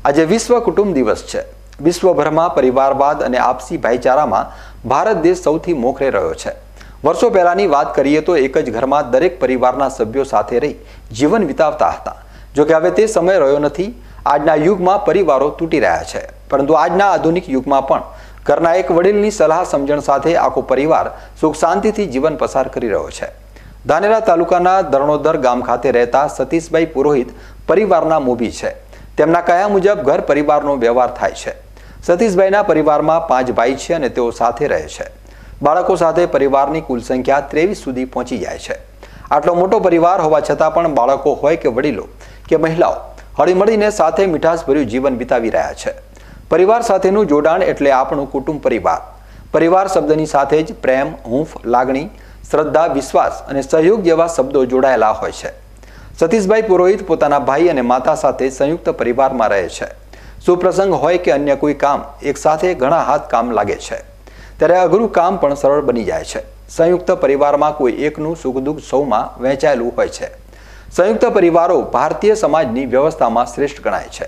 આજે વિશ્વ કુટુંબ દિવસ છે। વિશ્વભરમાં પરિવારવાદ અને આપસી ભાઈચારામાં ભારત દેશ સૌથી મોખરે રહ્યો છે। વર્ષો પહેલાની વાત કરીએ તો એક જ ઘરમાં દરેક પરિવારના સભ્યો સાથે રહી જીવન વિતાવતા હતા। જો કે હવે તે સમય રહ્યો નથી। આજના યુગમાં પરિવારો તૂટી રહ્યા છે, પરંતુ આજના આધુનિક યુગમાં પણ ઘરના એક વડીલની સલાહ સમજણ સાથે આખો પરિવાર સુખ શાંતિથી જીવન પસાર કરી રહ્યો છે। ધાનેરા તાલુકાના દરણોદર ગામ ખાતે રહેતા સતીશભાઈ પુરોહિત પરિવારના મોભી છે। તેમના કહ્યા મુજબ ઘર પરિવારનો વ્યવહાર થાય છે। સતીશભાઈના પરિવારમાં 5 ભાઈ છે અને તેઓ સાથે રહે છે। બાળકો સાથે પરિવારની કુલ સંખ્યા 23 સુધી પહોંચી જાય છે। આટલો મોટો પરિવાર હોવા છતાં પણ બાળકો હોય કે વડીલો કે મહિલાઓ હળીમળીને સાથે મીઠાશભર્યું જીવન વિતાવી રહ્યા છે। પરિવાર સાથેનું જોડાણ એટલે આપણું કુટુંબ પરિવાર। પરિવાર શબ્દની સાથે જ પ્રેમ, હૂંફ, લાગણી, શ્રદ્ધા, વિશ્વાસ અને સહયોગ જેવા શબ્દો જોડાયેલા હોય છે। સતીશભાઈ પુરોહિત પોતાના ભાઈ અને માતા સાથે સંયુક્ત પરિવારમાં રહે છે। સુપ્રસંગ હોય કે અન્ય કોઈ કામ એક સાથે ઘણા હાથ કામ લાગે છે, ત્યારે અઘરું કામ પણ સરળ બની જાય છે। સંયુક્ત પરિવારમાં કોઈ એકનું સુખ દુઃખ સૌમાં વહેંચાયેલું હોય છે। સંયુક્ત પરિવારો ભારતીય સમાજની વ્યવસ્થામાં શ્રેષ્ઠ ગણાય છે।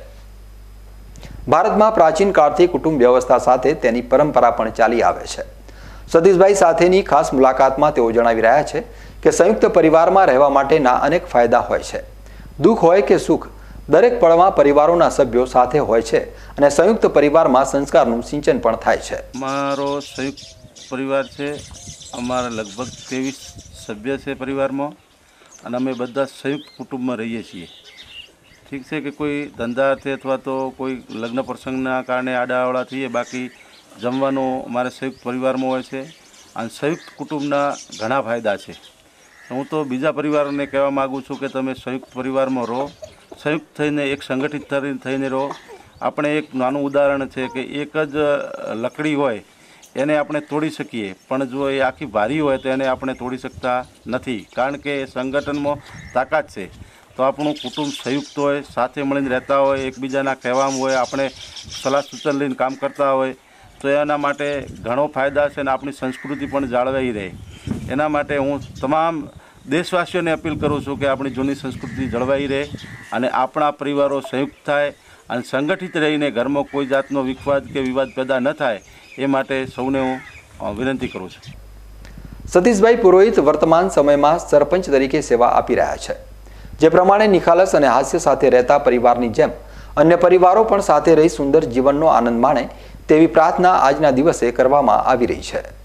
ભારતમાં પ્રાચીન કાળથી કુટુંબ વ્યવસ્થા સાથે તેની પરંપરા પણ ચાલી આવે છે। સતીશભાઈ સાથેની ખાસ મુલાકાતમાં તેઓ જણાવી રહ્યા છે કે સંયુક્ત પરિવારમાં રહેવા માટેના અનેક ફાયદા હોય છે। દુઃખ હોય કે સુખ, દરેક પળમાં પરિવારોના સભ્યો સાથે હોય છે અને સંયુક્ત પરિવારમાં સંસ્કારનું સિંચન પણ થાય છે। અમારો સંયુક્ત પરિવાર છે। અમારા લગભગ 23 સભ્ય છે પરિવારમાં અને અમે બધા સંયુક્ત કુટુંબમાં રહીએ છીએ। ઠીક છે કે કોઈ ધંધાર્થે અથવા તો કોઈ લગ્ન પ્રસંગના કારણે આડાઅવળા થઈએ, બાકી જમવાનું અમારે સંયુક્ત પરિવારમાં હોય છે અને સંયુક્ત કુટુંબના ઘણા ફાયદા છે। હું તો બીજા પરિવારોને કહેવા માગું છું કે તમે સંયુક્ત પરિવારમાં રહો, સંયુક્ત થઈને એક સંગઠિત થઈને રહો। આપણે એક નાનું ઉદાહરણ છે કે એક જ લકડી હોય એને આપણે તોડી શકીએ, પણ જો એ આખી ભારી હોય તો એને આપણે તોડી શકતા નથી, કારણ કે એ સંગઠનમાં તાકાત છે। તો આપણું કુટુંબ સંયુક્ત હોય, સાથે મળીને રહેતા હોય, એકબીજાના કહેવામાં હોય, આપણે સલાહ સૂચન લઈને કામ કરતા હોય, તો એના માટે ઘણો ફાયદા છે અને આપણી સંસ્કૃતિ પણ જાળવાઈ રહે। એના માટે હું તમામ દેશવાસીઓને અપીલ કરું છું કે આપણી જૂની સંસ્કૃતિ જળવાઈ રહે અને આપણા પરિવારો સંયુક્ત થાય અને સંગઠિત રહીને ઘરમાં કોઈ જાતનો વિખવાદ કે વિવાદ પેદા ન થાય, એ માટે સૌને હું વિનંતી કરું છું। સતીશભાઈ પુરોહિત વર્તમાન સમયમાં સરપંચ તરીકે સેવા આપી રહ્યા છે। જે પ્રમાણે નિખાલસ અને હાસ્ય સાથે રહેતા પરિવારની જેમ અન્ય પરિવારો પણ સાથે રહી સુંદર જીવનનો આનંદ માણે તેવી પ્રાર્થના આજના દિવસે કરવામાં આવી રહી છે।